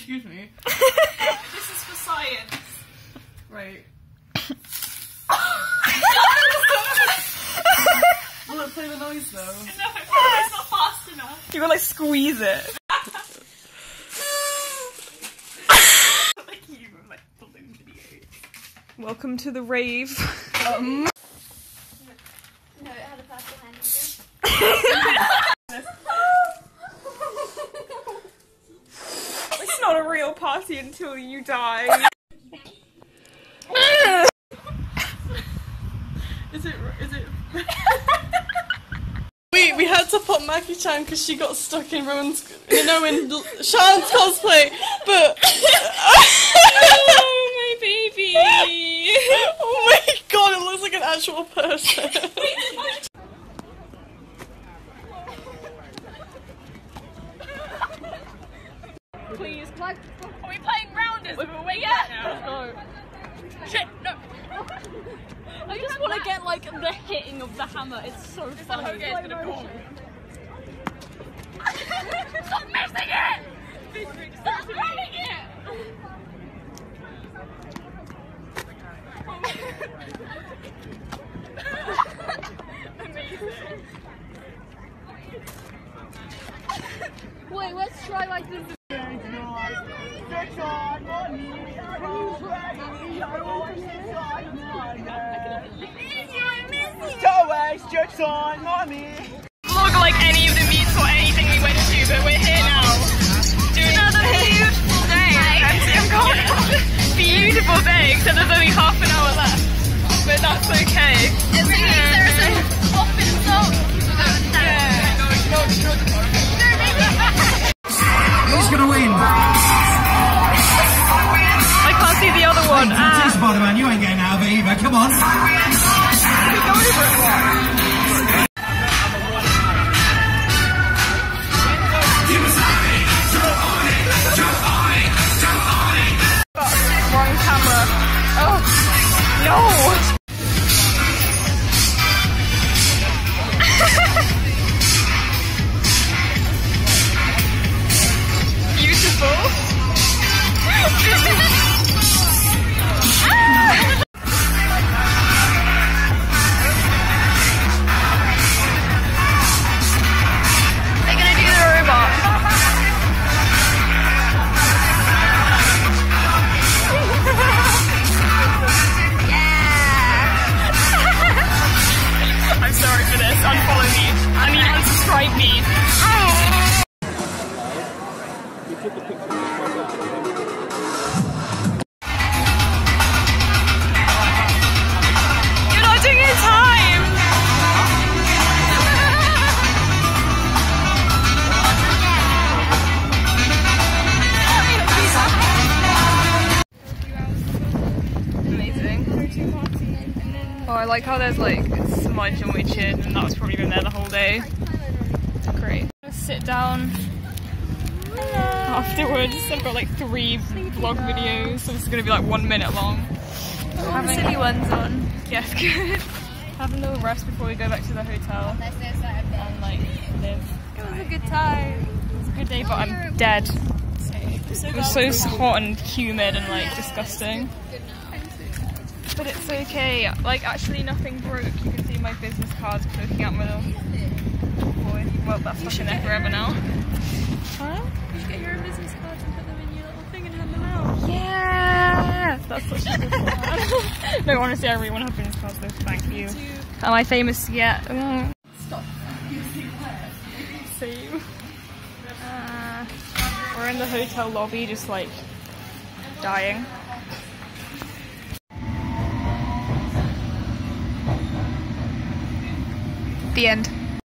Excuse me. This is for science. Right. Will it play the noise though? No, it's not fast enough. You gotta like squeeze it. Like you were like filming videos. Welcome to the rave. No, it had a purple hand. It's not a real party until you die. Is it? We had to put Maki-chan because she got stuck in Rowan's, in Sean's cosplay, but Oh, my baby. oh my god, it looks like an actual person. Please, are we playing rounders? We're waiting now. Shit, no. I just want to get like the hitting of the hammer. It's so funny. It's gonna go. Stop missing it! Stop hitting it! Amazing. Wait, let's try like this. Vlog like any of the meets or anything we went to, but we're here now. Doing another beautiful day. MCM beautiful day, except there's only half an hour left. But that's okay. It means there's a open zone. Who's gonna win? I can't see the other one. Spider-Man, you ain't getting out of it either. Come on. Go over it. Wrong camera. Oh no! Beautiful. They're gonna do the robot. I'm sorry for this. Unfollow me. I mean, unsubscribe me. You're not doing it in time. Amazing. Oh, I like how there's like smudge on my chin, and that's probably been there the whole day. Great. Sit down. Afterwards, I've got like 3 vlog videos, so this is going to be like 1 minute long. Having silly ones on. Yes, good. Having a little rest before we go back to the hotel and like live. It was a good time. It was a good day, but I'm dead. It was so hot and humid and like disgusting. But it's okay. Like actually nothing broke. You can see my business cards poking out my little boy. Well, that's stuck in there forever now. Huh? You should get your own business cards and put them in your little thing and hand them out. Yeah! That's such a good plan. No, honestly, I really want to have business cards though. Thank you. Am I famous yet? Stop. Same. We're in the hotel lobby, just like dying. The end.